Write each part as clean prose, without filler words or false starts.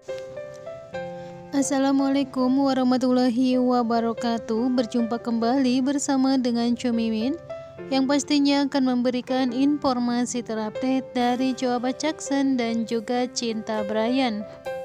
Assalamualaikum warahmatullahi wabarakatuh. Berjumpa kembali bersama dengan Mimin yang pastinya akan memberikan informasi terupdate dari Joe Jackson dan juga Cinta Bryan.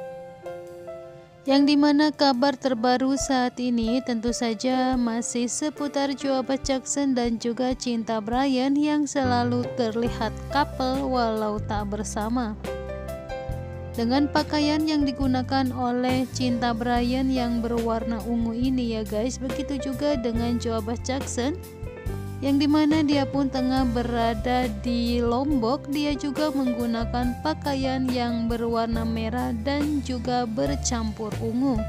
Yang dimana kabar terbaru saat ini tentu saja masih seputar Joe Jackson dan juga Cinta Bryan yang selalu terlihat couple walau tak bersama. Dengan pakaian yang digunakan oleh Cinta Bryan yang berwarna ungu ini ya guys, begitu juga dengan Joe Jackson yang dimana dia pun tengah berada di Lombok. Dia juga menggunakan pakaian yang berwarna merah dan juga bercampur ungu.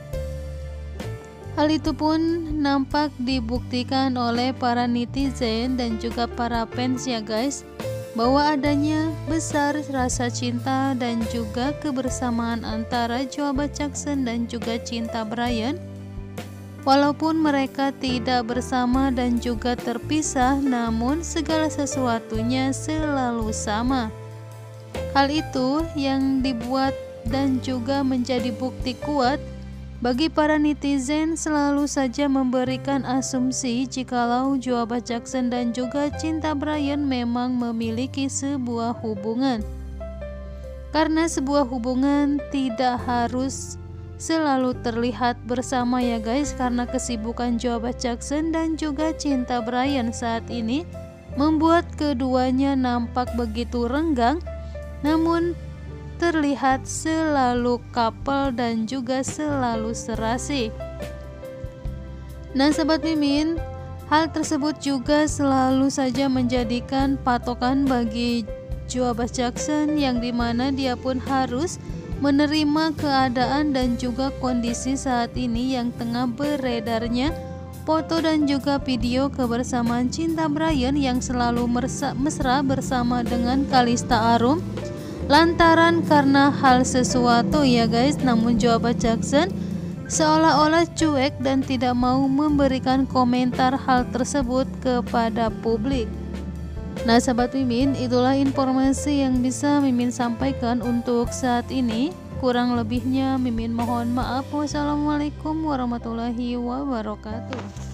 Hal itu pun nampak dibuktikan oleh para netizen dan juga para fans ya guys, bahwa adanya besar rasa cinta dan juga kebersamaan antara Joe Jackson dan juga Cinta Bryan. Walaupun mereka tidak bersama dan juga terpisah, namun segala sesuatunya selalu sama. Hal itu yang dibuat dan juga menjadi bukti kuat bagi para netizen selalu saja memberikan asumsi jikalau Joe Jackson dan juga Cinta Bryan memang memiliki sebuah hubungan. Karena sebuah hubungan tidak harus selalu terlihat bersama ya guys, karena kesibukan Joe Jackson dan juga Cinta Bryan saat ini membuat keduanya nampak begitu renggang, namun terlihat selalu couple dan juga selalu serasi. Nah sahabat Mimin, hal tersebut juga selalu saja menjadikan patokan bagi Joe Jackson yang dimana dia pun harus menerima keadaan dan juga kondisi saat ini yang tengah beredarnya foto dan juga video kebersamaan Cinta Bryan yang selalu mesra bersama dengan Kalista Arum. Lantaran karena hal sesuatu ya guys, namun Joe Jackson seolah-olah cuek dan tidak mau memberikan komentar hal tersebut kepada publik. Nah sahabat Mimin, itulah informasi yang bisa Mimin sampaikan untuk saat ini. Kurang lebihnya Mimin mohon maaf. Wassalamualaikum warahmatullahi wabarakatuh.